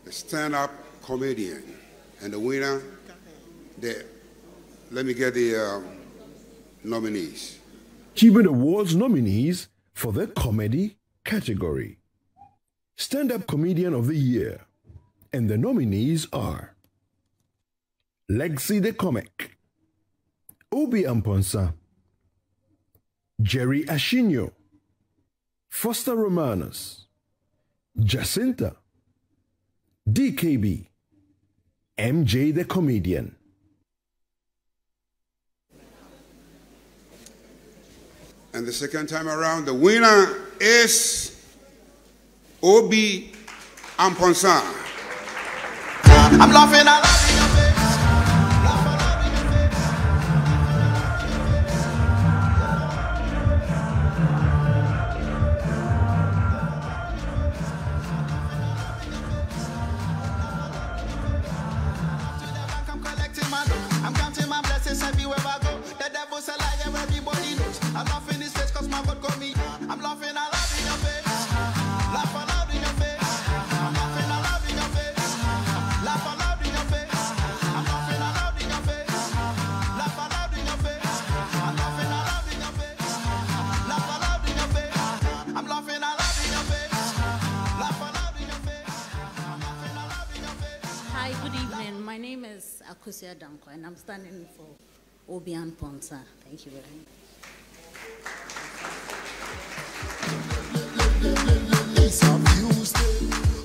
the stand-up comedian, and the winner, let me get the nominees. Achievement Awards nominees for the comedy category. Stand-up Comedian of the Year. And the nominees are Lexi the Comic, Obi Amponsah, Jerry Ashinyo, Foster Romanus, Jacinta, DKB, MJ the Comedian. And the second time around, the winner is Obi Amponsah. I'm laughing out loud in your face. Laugh out loud in your face. To the bank, I'm collecting my dough. I'm counting my blessings everywhere I go. The devil's a liar, everybody knows. I'm laughing his face cause my God got me. I'm laughing out loud in your face. Laugh out loud in your face. I'm laughing out loud in your face. Laugh out loud in your face. I'm laughing out loud in your face. Laugh out loud in your face. I'm laughing out loud in your face. Laugh out loud in your face. I'm laughing out loud in your face. Laugh out loud in your face. I'm laughing out loud in your face. Hi, good evening. My name is Amponsah and I'm standing for Obi Amponsah. Thank you very much.